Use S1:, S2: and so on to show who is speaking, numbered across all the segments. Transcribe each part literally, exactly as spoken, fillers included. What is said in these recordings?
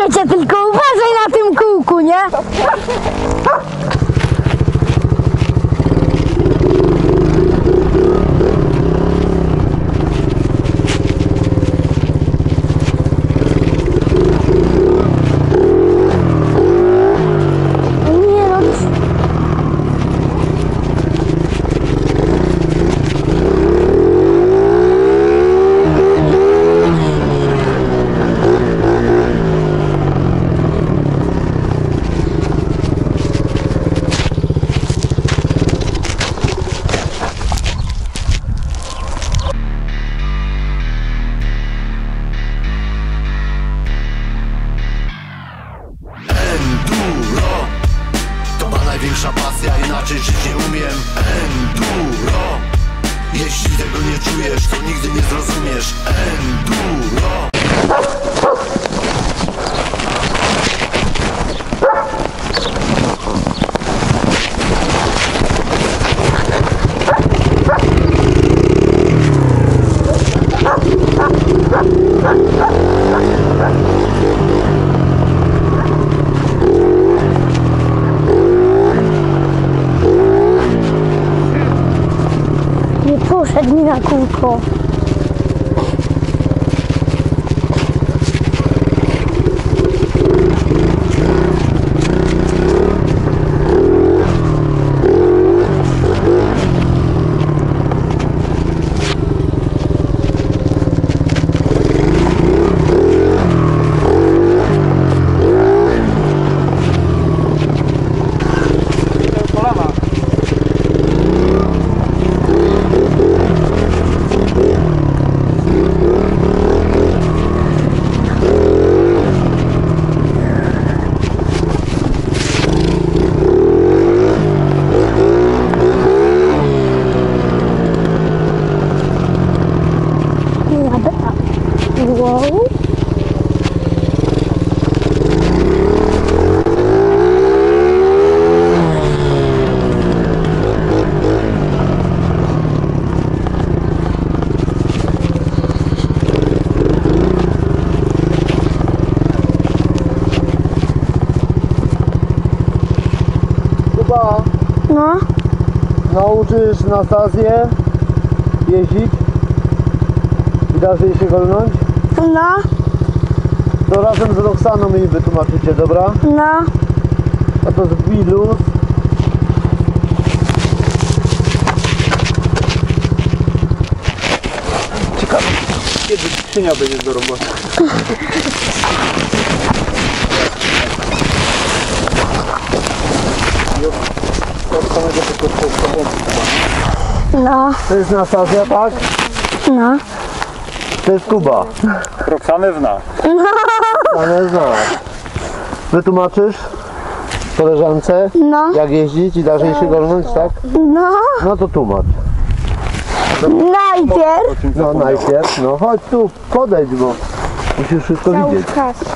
S1: cię, tylko uważaj na tym kółku, nie?
S2: Największa pasja, inaczej żyć nie umiem. Enduro. Jeśli tego nie czujesz, to nigdy nie zrozumiesz. Enduro.
S1: Poszedł mi na kółko. Wow.
S3: Kuba,
S1: No.
S3: nauczysz Nastazję jeździć i dasz jej się golnąć?
S1: No.
S3: To razem z Roxaną mi wytłumaczycie, dobra?
S1: No.
S3: A to zbij luz. Ciekawe, kiedy skrzynia będzie do roboty.
S1: No.
S3: To jest Nastazja, tak?
S1: No.
S3: To jest Kuba.
S4: Roxanę zna.
S3: Ale zna. Wytłumaczysz koleżance,
S1: No.
S3: jak jeździć i dasz jej się golnąć, tak?
S1: No.
S3: No to tłumacz.
S1: Najpierw.
S3: No najpierw, no chodź tu, podejdź, bo musisz wszystko widzieć.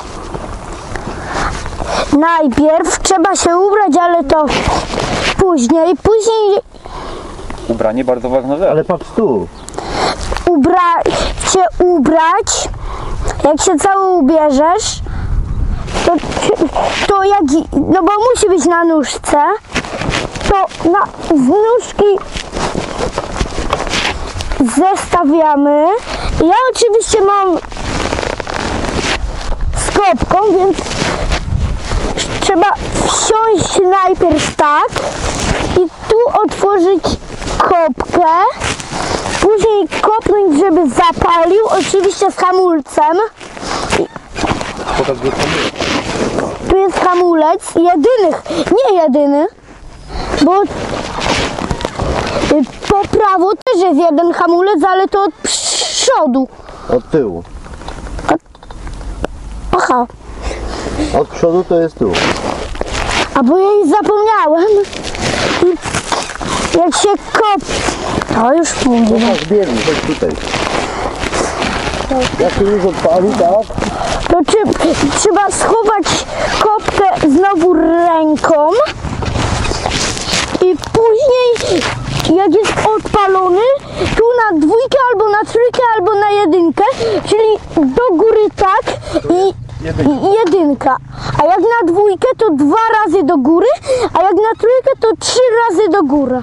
S1: Najpierw trzeba się ubrać, ale to później. Później
S4: Ubranie bardzo ważna rzecz.
S3: Ale patrz tu.
S1: ubra się ubrać. Jak się cały ubierzesz, to, to jak, no bo musi być na nóżce, to na, z nóżki zestawiamy. Ja oczywiście mam z kopką, więc trzeba wsiąść najpierw tak i tu otworzyć kopkę, później kopnąć, żeby zapalił, oczywiście z hamulcem. Tu jest hamulec, jedyny, nie jedyny, bo po prawo też jest jeden hamulec, ale to od przodu.
S3: Od tyłu.
S1: Aha,
S3: Od przodu to jest tu.
S1: a bo ja już zapomniałem. I jak się kop... To już mówię.
S3: No zbierz, chodź tutaj. Jak się już odpali, tak?
S1: To czy, trzeba schować kopkę znowu ręką i później jak jest odpalony, tu na dwójkę albo na trójkę albo na jedynkę, czyli do góry tak i
S3: Jedynka.
S1: I jedynka. A jak na dwójkę to dwa razy do góry, a jak na trójkę to trzy razy do góry.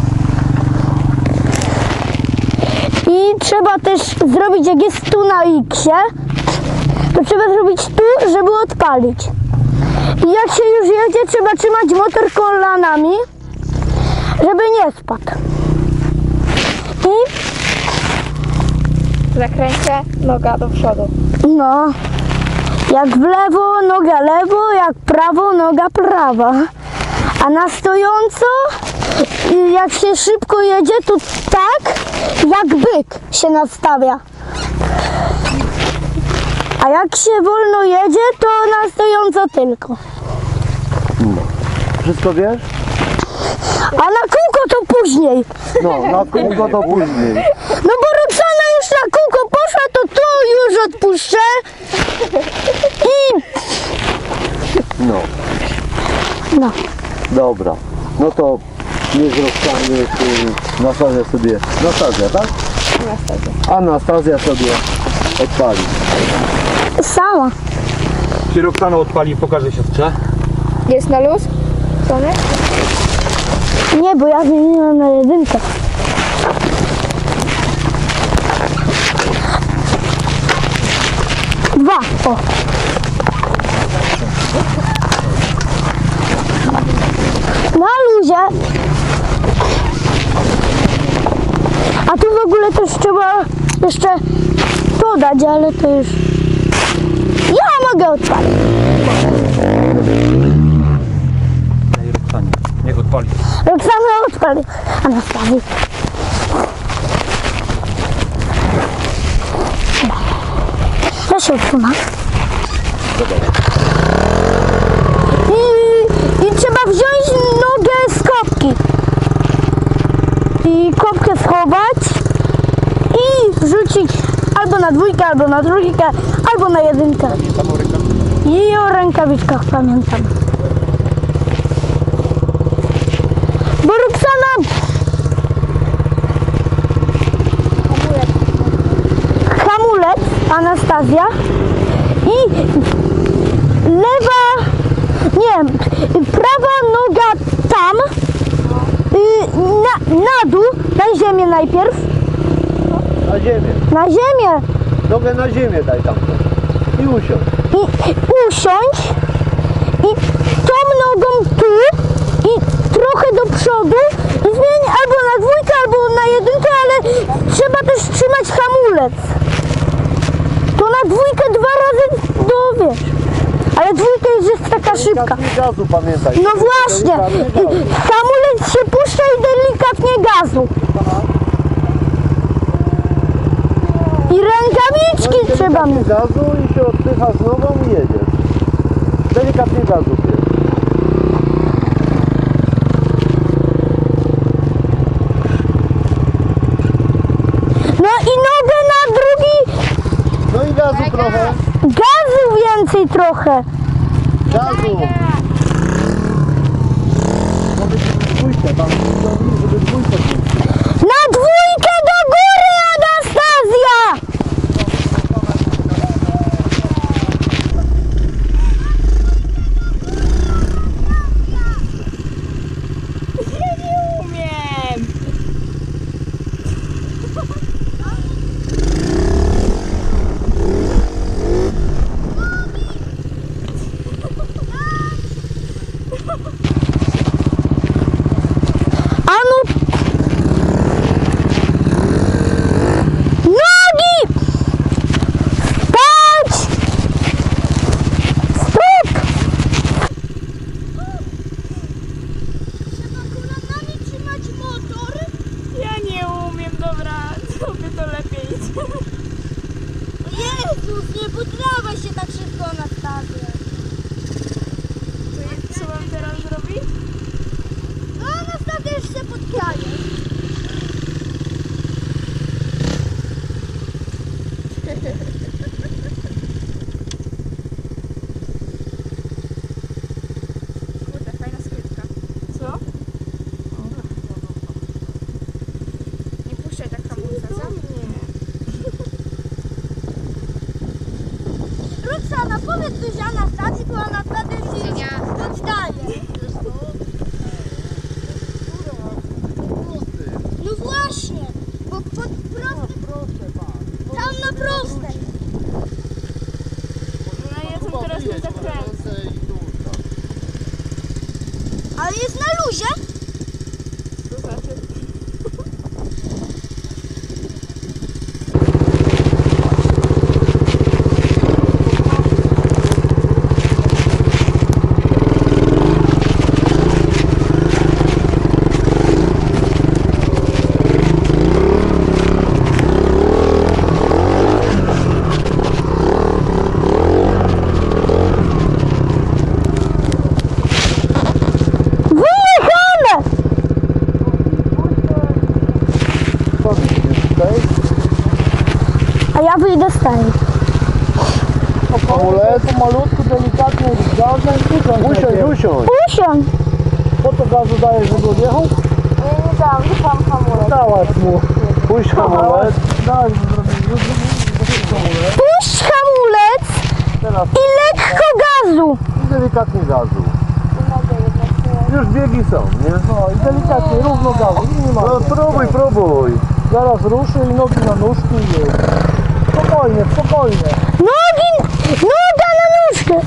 S1: I trzeba też zrobić, jak jest tu na X-ie, to trzeba zrobić tu, żeby odpalić. I jak się już jedzie, trzeba trzymać motor kolanami, żeby nie spadł. I
S5: Zakręcę, noga do przodu.
S1: no, jak w lewo, noga lewo, jak prawo, noga prawa. A na stojąco, y, jak się szybko jedzie, to tak, jak byk się nastawia. A jak się wolno jedzie, to na stojąco tylko.
S3: Wszystko wiesz?
S1: A na kółko to później.
S3: No, na kółko to później.
S1: No bo Roxana już na kółko poszła, to to już odpuszczę. I
S3: No,
S1: no.
S3: dobra. No to niech Roxanie y, Nastazja sobie... Nastazja, tak?
S5: Anastazja.
S3: Anastazja sobie odpali.
S1: Sama.
S4: Czy Roxana odpali i pokaże siostrze?
S5: Jest na luz? Sony?
S1: Nie, bo ja zmieniłam na jedynkę. Dwa. O. Na luzie. A tu w ogóle też trzeba jeszcze podać, ale to już... Ja mogę odpalić.
S4: Daj Roxanie, niech odpali.
S1: Roxana odpali. A nastawi. Ja się utrzyma. I, I trzeba wziąć nogę z kopki. I kopkę schować. I wrzucić albo na dwójkę, albo na trójkę, albo na jedynkę. I o rękawiczkach pamiętam. Bo Roxana hamulec, Anastazja i lewa, nie, prawa noga tam, y, na, na dół, na ziemię najpierw,
S3: Na ziemię.
S1: na ziemię
S3: Nogę na ziemię daj tam. I usiądź.
S1: i usiąść i tą nogą tu i trochę do przodu i zmienić albo na dwójkę, albo na jedynkę, ale trzeba też trzymać hamulec. To na dwójkę dwa razy, no wiesz, ale dwójka już jest taka szybka.
S3: Delikatnie gazu pamiętaj.
S1: No właśnie,
S3: Delikatnie
S1: i
S3: gazu.
S1: hamulec się puszcza i delikatnie gazu. I rękawiczki trzeba mieć.
S3: Gazu i się odpycha z nogą i jedziesz. Delikatnie gazu bierz.
S1: No i nogę na drugi,
S3: No i gazu trochę.
S1: gazu więcej trochę.
S3: Gazu. Żeby dwójkę tam ściągnij, żeby dwójkę puścić.
S1: Na dwójkę do góry, Anastazja!
S5: Ja nie umiem!
S1: Anu! Nogi! Stać! Stop! Trzeba kolanami trzymać motor.
S5: Ja nie umiem, dobra, zrobię to lepiej.
S1: Jezus, nie poddawaj się tak szybko, Anastazja.
S5: Co, co mam teraz zrobić?
S1: No, Anastazja już się podkraje.
S5: Kurde, fajna skrytka. Co? Nie puszczaj tak hamulca, co? Nie.
S1: Roxana, powiedz coś o Anastazji, bo Anastazja się poddaje. No właśnie, bo pod prostej, tam na prostej.
S5: No ja tu teraz nie zakręcę.
S1: Ale jest na luzie.
S5: To znaczy...
S1: A ja wyjdę z tej.
S3: Hamulec, malutku, delikatnie zgarzeń. Usiądź, usiądź.
S1: Usiądź.
S3: Po to gazu dajesz, żeby odjechał?
S1: Nie, nie dam, nie dam hamulec.
S3: Dałaś mu. Puść hamulec. Daj,
S1: Puść hamulec
S3: teraz
S1: i lekko gazu.
S3: i delikatnie gazu. Już biegi są, nie? No i delikatnie, równo gazu. Nie ma. No próbuj, próbuj. Zaraz ruszy i nogi na nóżki i jedź. Spokojnie, spokojnie.
S1: Nogi, noga na nóżkę.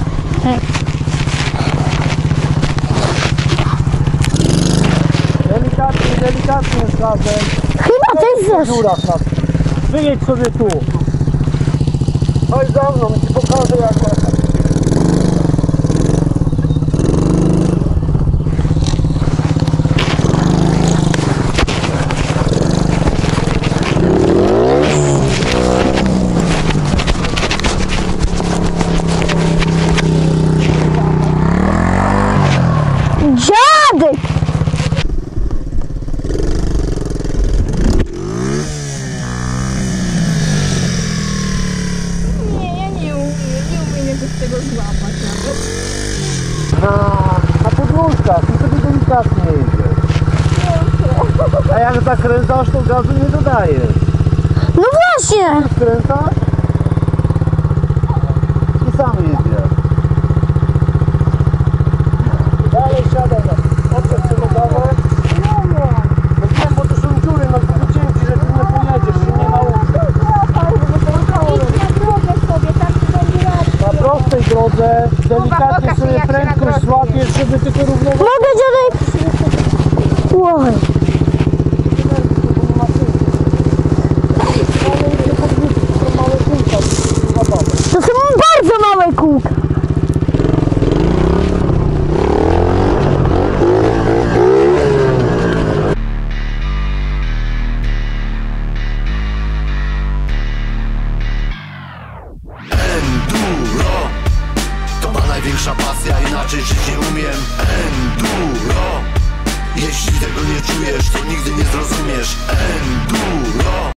S3: Delikatnie, delikatnie z gazem.
S1: Chyba też
S3: W
S1: zeszło.
S3: dziurach na... Wyjedź sobie tu. Chodź za mną, ci pokażę jak jechać.
S1: Dziadek.
S5: Nie, ja nie umiem, nie umiem jakoś tego złapać nawet.
S3: Na, na podłóżkach i sobie delikatnie jedziesz. A jak zakręcasz, to gazu nie dodajesz.
S1: No właśnie.
S3: Skręcasz i sam jedziesz. Dalej siadaj na odczep się nogawę. No wiem, bo to są dziury, no to wycięci, że ty nie pojedziesz, się nie nauczysz. Na prostej drodze delikatnie sobie prędkość złapiesz, żeby tylko równoważyć.
S1: Mogę, dziadek? Oj. To są bardzo małe kółka.
S2: Enduro to ma największa pasja, inaczej żyć nie umiem. Enduro, jeśli tego nie czujesz, to nigdy nie zrozumiesz. Enduro.